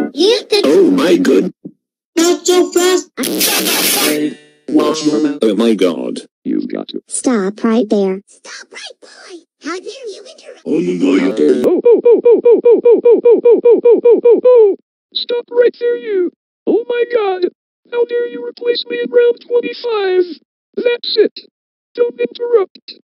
Oh my god. Not so fast. Watch your mouth. Oh my god. You've got to. Stop right there. Stop right, boy. How dare you interrupt? Oh my god. How dare you. Stop right there, you. Oh my god. How dare you replace me in round 25? That's it. Don't interrupt.